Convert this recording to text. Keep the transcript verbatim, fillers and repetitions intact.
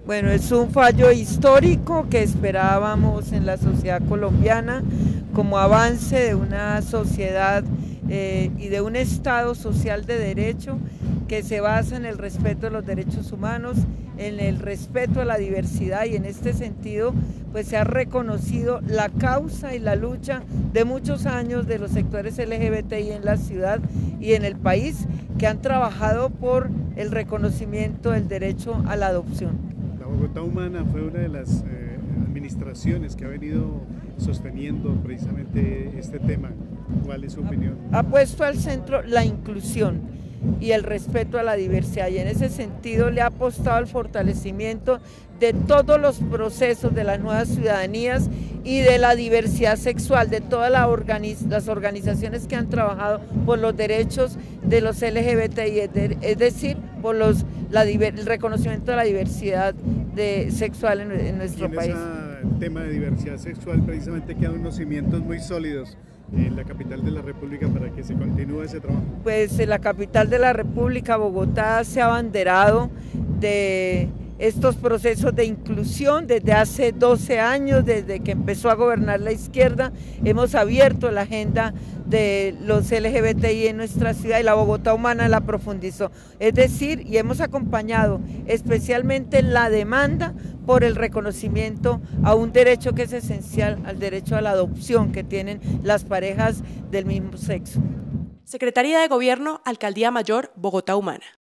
Bueno, es un fallo histórico que esperábamos en la sociedad colombiana como avance de una sociedad eh, y de un Estado social de derecho que se basa en el respeto de los derechos humanos, en el respeto a la diversidad, y en este sentido pues se ha reconocido la causa y la lucha de muchos años de los sectores L G B T I en la ciudad y en el país, que han trabajado por el reconocimiento del derecho a la adopción. La Bogotá Humana fue una de las eh, administraciones que ha venido sosteniendo precisamente este tema. ¿Cuál es su opinión? Ha puesto al centro la inclusión y el respeto a la diversidad, y en ese sentido le ha apostado al fortalecimiento de todos los procesos de las nuevas ciudadanías y de la diversidad sexual, de todas la organiz las organizaciones que han trabajado por los derechos de los L G B T I, es decir, por los, la, el reconocimiento de la diversidad de, sexual en, en nuestro y en país. El tema de diversidad sexual precisamente quedan unos cimientos muy sólidos en la capital de la República para que se continúe ese trabajo. Pues en la capital de la República, Bogotá, se ha abanderado de estos procesos de inclusión desde hace doce años, desde que empezó a gobernar la izquierda. Hemos abierto la agenda de los L G B T I en nuestra ciudad, y la Bogotá Humana la profundizó. Es decir, y hemos acompañado especialmente la demanda por el reconocimiento a un derecho que es esencial, al derecho a la adopción que tienen las parejas del mismo sexo. Secretaría de Gobierno, Alcaldía Mayor, Bogotá Humana.